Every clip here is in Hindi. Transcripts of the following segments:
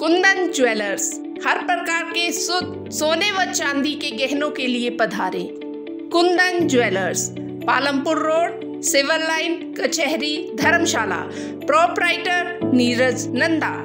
कुंदन ज्वेलर्स हर प्रकार के शुद्ध सोने व चांदी के गहनों के लिए पधारे। Kundan jewellers, Palampur road, civil line, कचहरी, धर्मशाला। प्रोप्राइटर नीरज नंदा।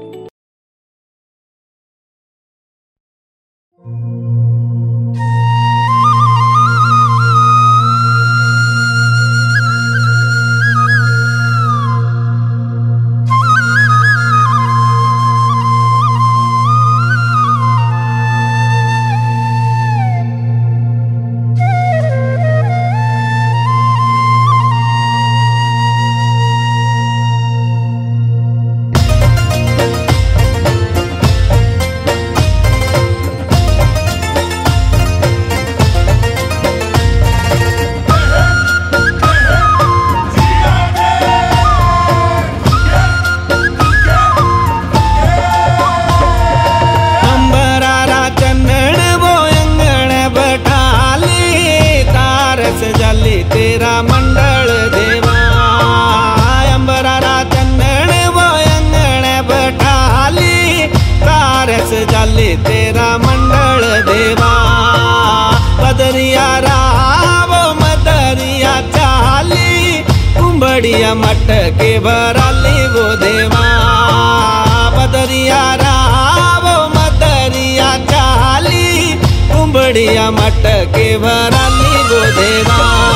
तेरा मंडल देवा अंबरारा चंदन वो अंगण बैठाली तारस जाली तेरा मंडल देवा बदरिया रावो मदरिया चाली कुंबड़िया मटके भराली वो देवा बदरिया रावो मदरिया चाली कुंबड़िया मटके भराली वो देवा।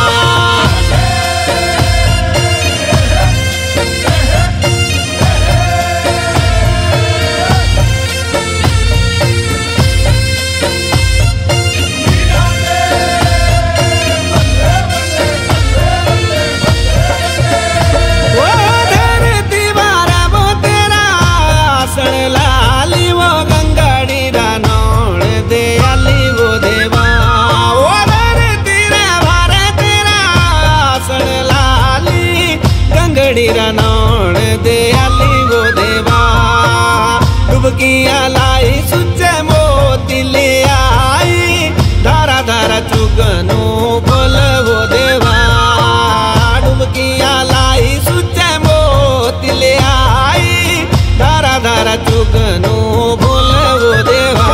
नौण दयाली वो देवा डुबकियां लाई सुचे मोती ले आई धारा धारा चुगनो बोल वो देवा डुबकियां लाई सुचे मोती ले आई धारा धारा चुगनो बोल वो देवा।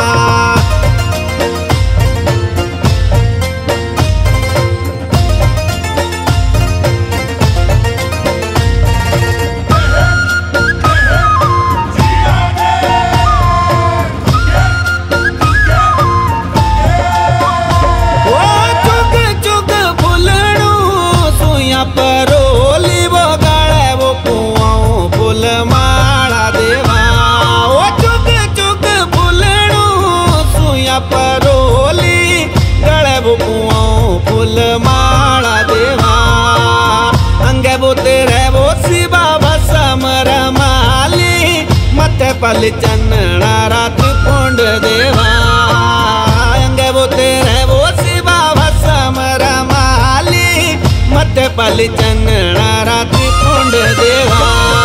परोली वो गाड़े वो कुआं फूल माला देवा ओ चुग चुग फूलणू सुया परोली गड़े वो कुआं फूल माला देवा अंगे वो तेरे वो शिवा भसम रमाली मते पल चन्ना रात पुंड देवा अंगे वो तेरे वो शिवा भसम रमाली मते पल चन्ना रात कुंड देवा।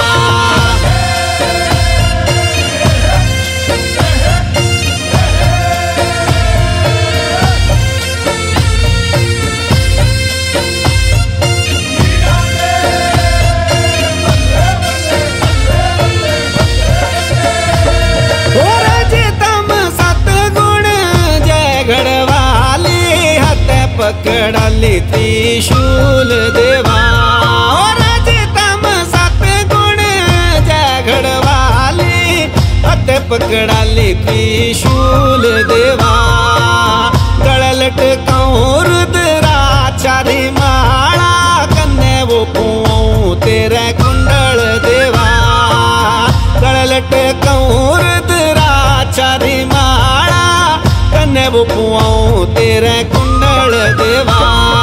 पकड़ाली त्रिशूल देवा और तम सत गुण जगड़वाली हथ पकड़ाली त्रिशूल देवा गड़लट कौर रुद्राचारी माला कन्ने वो कुआं तेरे कुंडल देवा गड़लट कौर रुद्राचारी माला कन्ने वो कुआं तेरे कुंडल देवा।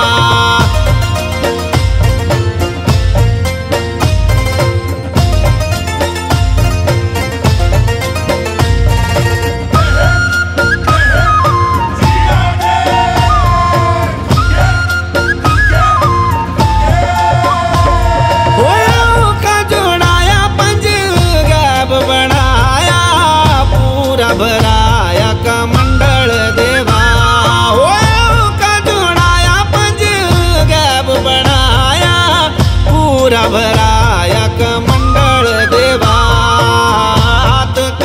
भराया का मंडल देवा का जोड़ाया पंज गैब बनाया पूरा भराया का मंडल देवा हाथ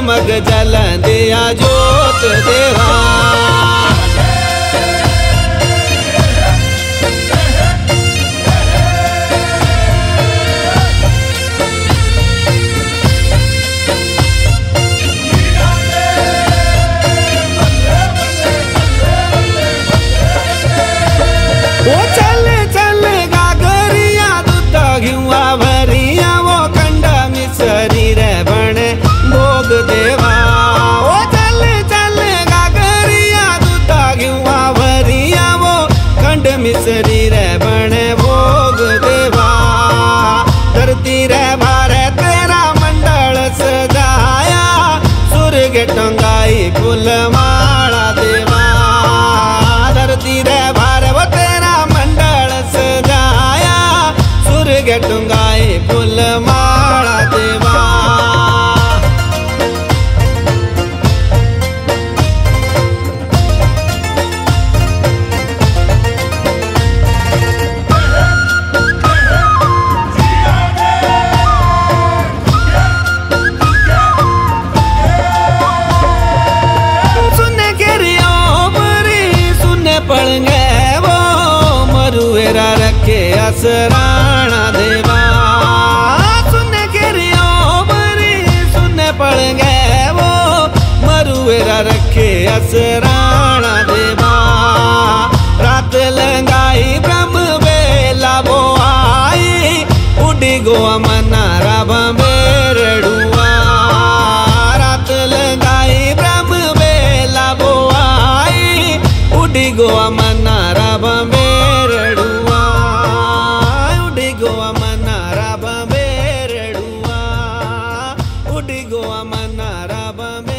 जगमग जलंदिया जोत देवा। वो चल चल गागरिया दूध घिवा भरिया वो कंडा मिसरी रे बने भोग देवा। वो चल चल गागरिया दूध घिवा भरिया वो कंड मिसरी रे बने भोग देवा। धरती रे भारे तेरा मंडल सजाया सुर्ग टंगाई फूल माला देवा। धरती रे भारे वो तेरा मंडल सजाया सुर्ग टंगाई फूल माला देवा। पड़ंगे वो मरुएरा रखे असराणा देवा। सुने के रियो मरी सुने पड़ंगे वो मरुएरा रखे असराणा देवा। रात लंगाई ब्रह्म बेला वो आई उड़ी गोवा मनारा बमेरड़ुआ। रात लंगाई ब्रह्म बेला वो आई उड़ी गोवा मनारा बमेरड़ुआ। उड़ी गोवा मनारा बमेरड़ुआ। उड़ी गोवा मनारा बमे